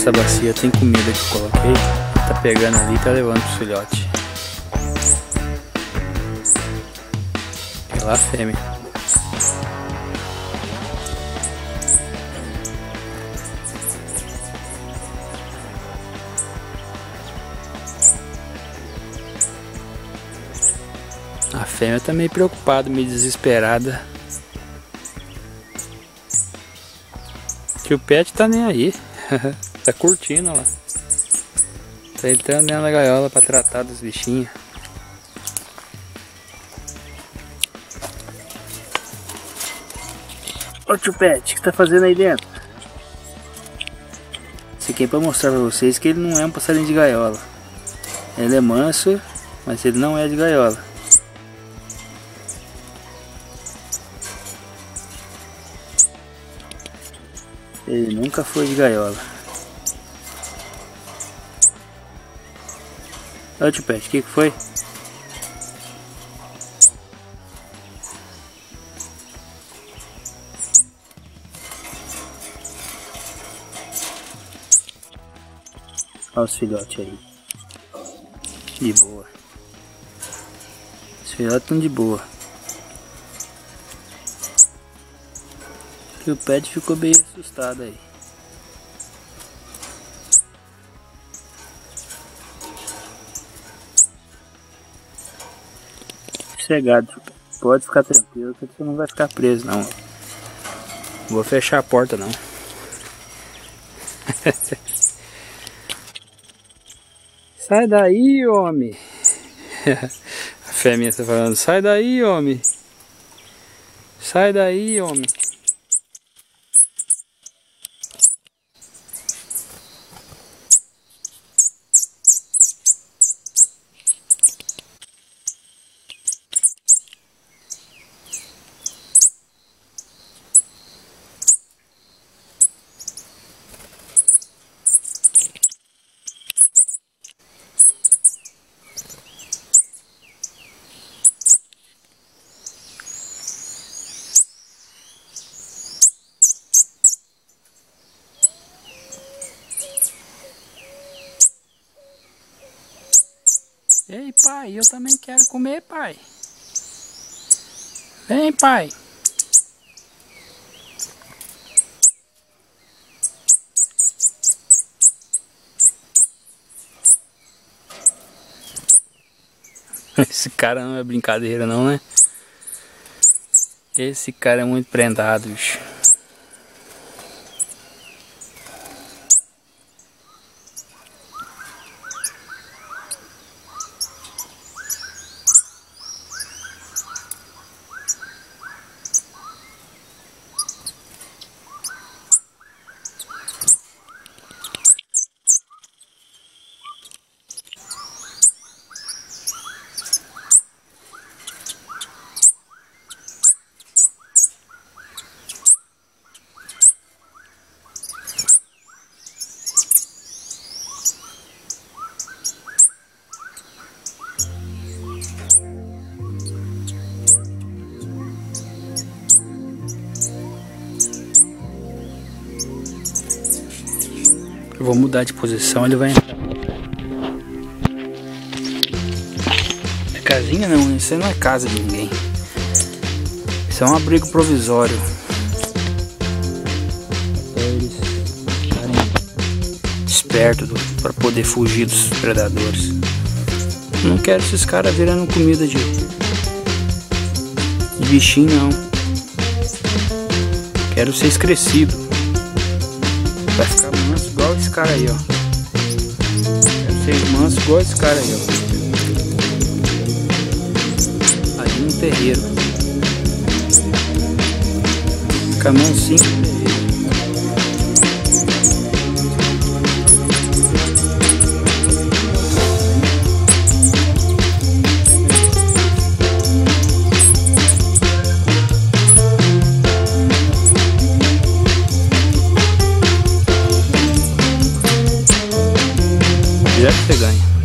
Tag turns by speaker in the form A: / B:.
A: Nessa bacia tem comida que eu coloquei. Tá pegando ali e tá levando pro filhote. E lá a fêmea. A fêmea tá meio preocupada, meio desesperada. Que o pet tá nem aí. Tá curtindo lá. Tá entrando dentro da gaiola pra tratar dos bichinhos. Ô tio Pet, o que tá fazendo aí dentro? Isso aqui é pra mostrar pra vocês que ele não é um passarinho de gaiola. Ele é manso, mas ele não é de gaiola. Ele nunca foi de gaiola. Ô tio Pet, o que foi? Olha os filhotes aí. De boa. Os filhotes estão de boa. E o Pet ficou bem assustado aí. Sossegado, pode ficar tranquilo que você não vai ficar preso não. Não vou fechar a porta não. Sai daí, homem. A fêmea tá falando, sai daí, homem. Sai daí, homem. Ei pai, eu também quero comer, pai. Vem pai. Esse cara não é brincadeira não, né? Esse cara é muito prendado, bicho. Eu vou mudar de posição, ele vai entrar. É casinha não, isso não é casa de ninguém. Isso é um abrigo provisório. Pra eles ficarem espertos para poder fugir dos predadores. Não quero esses caras virando comida de bichinho não. Quero ser crescido. Vai ficar manso igual esse cara aí, ó. Quero ser manso igual esse cara aí, ó. Ali no terreiro. Ficar mansinho no terreiro. Já que você ganha.